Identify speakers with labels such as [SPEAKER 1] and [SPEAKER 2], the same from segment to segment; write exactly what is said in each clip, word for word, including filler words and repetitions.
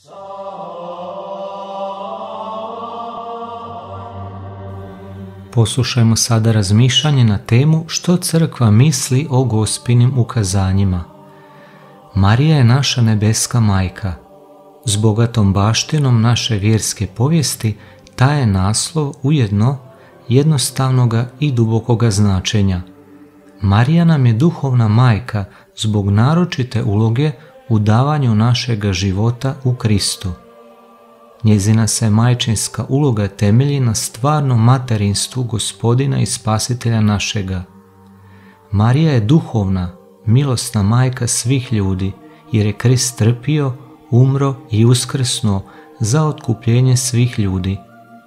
[SPEAKER 1] Poslušajmo sada razmišljanje na temu što crkva misli o Gospinim ukazanjima. Marija je naša nebeska majka. S bogatom baštinom naše vjerske povijesti taj je naslov ujedno jednostavnoga i dubokoga značenja. Marija nam je duhovna majka zbog naročite uloge u davanju našega života u Kristu. Njezina se majčinska uloga temelji na stvarnom materinstvu Gospodina i Spasitelja našega. Marija je duhovna, milosna majka svih ljudi, jer je Krist trpio, umro i uskrsnuo za otkupljenje svih ljudi.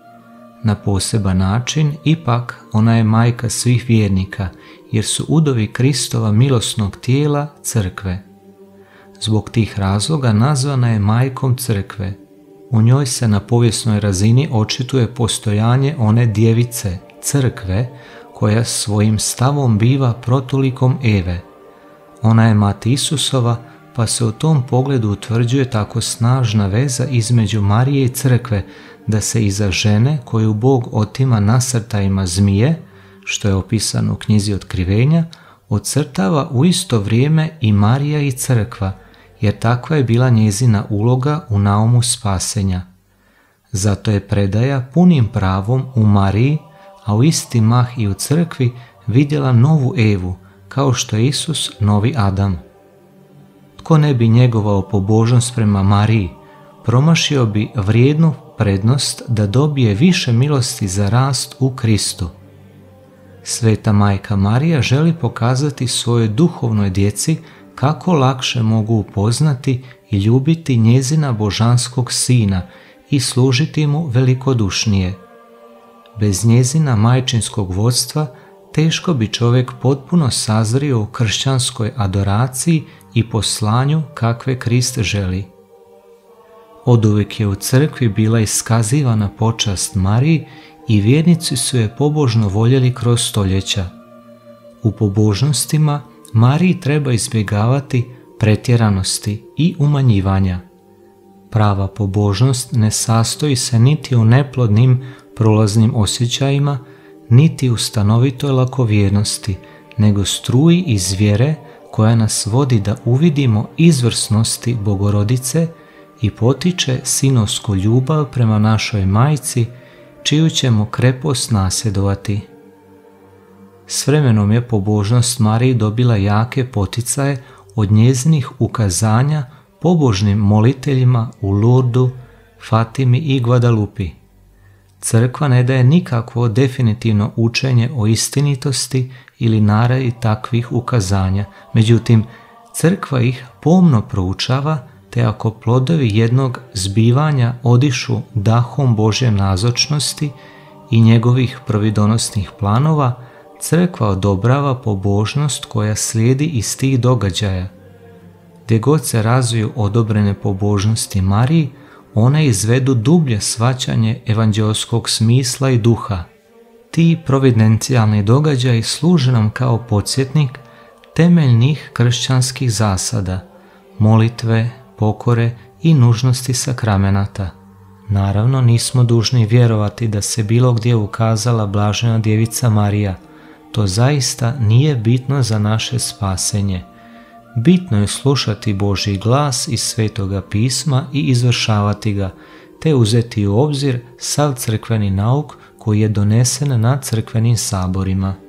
[SPEAKER 1] Na poseban način, ipak, ona je majka svih vjernika, jer su udovi Kristova milosnog tijela crkve. Zbog tih razloga nazvana je majkom crkve. U njoj se na povijesnoj razini očituje postojanje one djevice, crkve, koja svojim stavom biva protulikom Eve. Ona je mati Isusova, pa se u tom pogledu utvrđuje tako snažna veza između Marije i crkve, da se iza žene koju Bog otima nasrtajima zmije, što je opisano u knjizi Otkrivenja, ocrtava u isto vrijeme i Marija i crkva, jer takva je bila njezina uloga u naumu spasenja. Zato je predaja punim pravom u Mariji, a u isti mah i u crkvi vidjela novu Evu, kao što je Isus novi Adam. Tko ne bi njegovao pobožnost prema Mariji, promašio bi vrijednu prednost da dobije više milosti za rast u Kristu. Sveta majka Marija želi pokazati svojoj duhovnoj djeci kako lakše mogu upoznati i ljubiti njezina božanskog sina i služiti mu velikodušnije. Bez njezina majčinskog vodstva teško bi čovjek potpuno sazrio u kršćanskoj adoraciji i poslanju kakve Krist želi. Oduvijek je u crkvi bila iskazivana počast Mariji i vjernici su je pobožno voljeli kroz stoljeća. U pobožnostima Mariji treba izbjegavati pretjeranosti i umanjivanja. Prava pobožnost ne sastoji se niti u neplodnim prolaznim osjećajima, niti u stanovitoj lakovjernosti, nego struji iz vjere koja nas vodi da uvidimo izvrsnosti Bogorodice i potiče sinovsku ljubav prema našoj majci, čiju ćemo krepost nasljedovati. S vremenom je pobožnost Mariji dobila jake poticaje od njezinih ukazanja pobožnim moliteljima u Lurdu, Fatimi i Guadalupi. Crkva ne daje nikakvo definitivno učenje o istinitosti ili naravi takvih ukazanja, međutim, crkva ih pomno proučava, te ako plodovi jednog zbivanja odišu dahom Božje nazočnosti i njegovih providonosnih planova, crkva odobrava pobožnost koja slijedi iz tih događaja. Gdje god se razviju odobrene pobožnosti Mariji, one izvedu dublje shvaćanje evanđelskog smisla i duha. Ti providencijalni događaji služe nam kao podsjetnik temeljnih kršćanskih zasada, molitve, pokore i nužnosti sakramenata. Naravno, nismo dužni vjerovati da se bilo gdje ukazala blažena djevica Marija. To zaista nije bitno za naše spasenje. Bitno je slušati Božji glas iz Svetoga pisma i izvršavati ga, te uzeti u obzir sav crkveni nauk koji je donesen na crkvenim saborima.